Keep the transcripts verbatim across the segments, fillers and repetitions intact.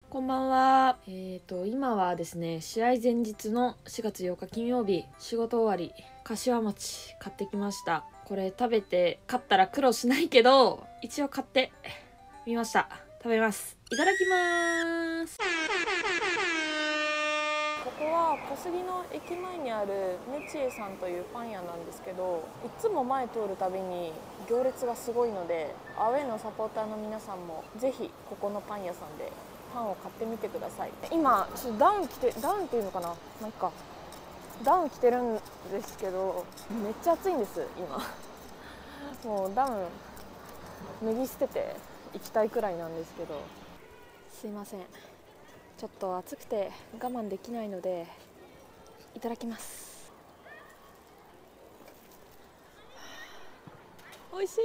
こんばんは。えーと、今はですね、試合前日のしがつようか金曜日、仕事終わり、柏餅買ってきました。これ食べて、勝ったら苦労しないけど、一応買ってみました。食べます。いただきまーす。ここは小杉の駅前にあるメチエさんというパン屋なんですけど、いつも前通るたびに行列がすごいので、アウェーのサポーターの皆さんもぜひここのパン屋さんでパンを買ってみてください。今ちょっとダウン着てダウンっていうのかな、まあいっか、ダウン着てるんですけどめっちゃ暑いんです今もうダウン脱ぎ捨てて行きたいくらいなんですけど、すいません、ちょっと暑くて我慢できないのでいただきます。美味しい。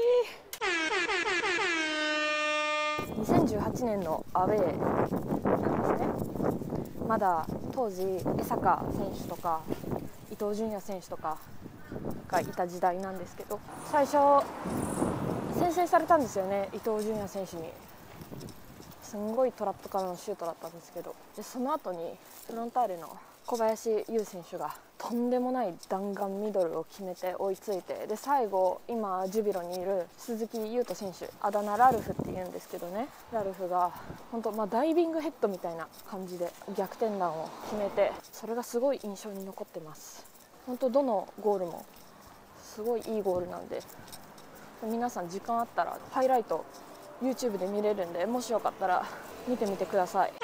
にせんじゅうはちねんのアウェーなんですね。まだ当時江坂選手とか伊東純也選手とかがいた時代なんですけど、最初先制されたんですよね、伊東純也選手に。すんごいトラップからのシュートだったんですけど、でその後にフロンターレの小林優選手がとんでもない弾丸ミドルを決めて追いついて、で最後今ジュビロにいる鈴木優斗選手、あだ名ラルフっていうんですけどね、ラルフが本当、まあ、ダイビングヘッドみたいな感じで逆転弾を決めて、それがすごい印象に残ってます。本当どのゴールもすごいいいゴールなんで、皆さん時間あったらハイライト YouTube で見れるんで、もしよかったら見てみてください。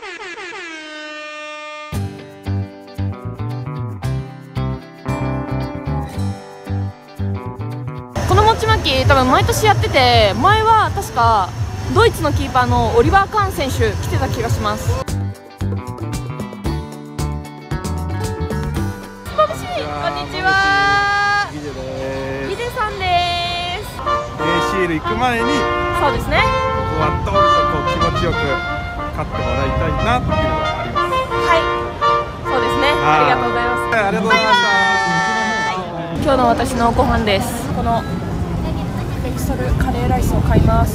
この餅巻き多分毎年やってて、前は確かドイツのキーパーのオリバー・カーン選手来てた気がします。眩しい。こんにちは。 ヒデです。 ヒデさんです。 エーシーエル 行く前にそうですね、 ここはどうこう気持ちよく勝ってもらいたいなっていうのがあります。 はい、そうですね。ありがとうございます。 ありがとうございました。 今日の私のご飯です。このレイソルカレーライスを買います。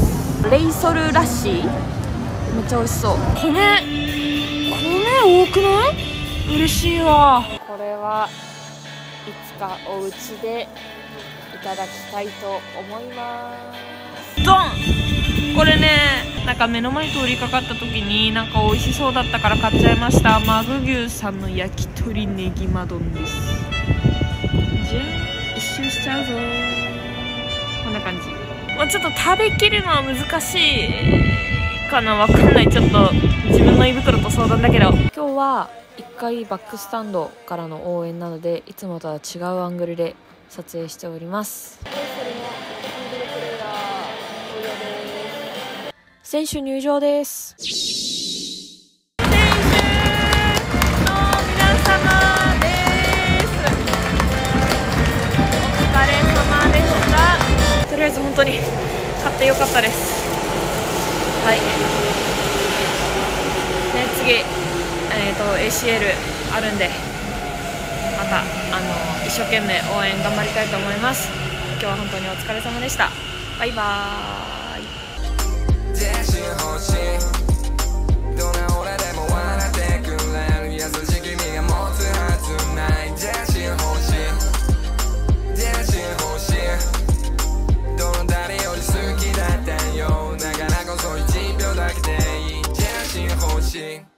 レイソルラッシー、めっちゃ美味しそう。米米多くない？嬉しいわ。これはいつかお家でいただきたいと思います。ドン。これね、なんか目の前通りかかった時になんか美味しそうだったから買っちゃいました。マグ牛さんの焼き鳥ネギマ丼です。じゃあ一周しちゃうぞ。こんな感じ。まあ、ちょっと食べきるのは難しいかな、わかんない。ちょっと自分の胃袋と相談だけど、今日はいっかいバックスタンドからの応援なので、いつもとは違うアングルで撮影しております。選手入場です。選手の皆様です。お疲れ様でした。とりあえず本当に買ってよかったです。はい、ね、次、えーと、エーシーエル あるんで、またあの一生懸命応援頑張りたいと思います。今日は本当にお疲れ様でした。バイバーイ。自信欲しい、どんな俺でも笑ってくれる優しい君が持つはずない。自信欲しい、自信欲しい、どの誰より好きだったよ、だからこそいちびょうだけでいい。自信欲しい。